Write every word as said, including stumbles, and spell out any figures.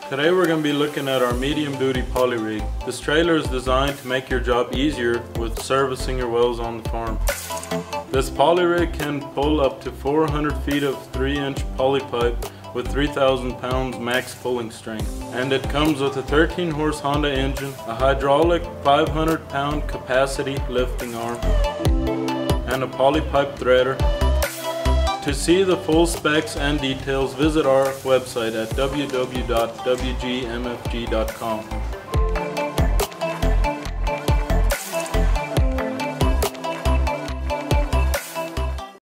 Today we're going to be looking at our medium duty poly rig. This trailer is designed to make your job easier with servicing your wells on the farm. This poly rig can pull up to four hundred feet of three inch poly pipe with three thousand pounds max pulling strength. And it comes with a thirteen horse Honda engine, a hydraulic five hundred pound capacity lifting arm, and a poly pipe threader. To see the full specs and details, visit our website at w w w dot w g m f g dot com.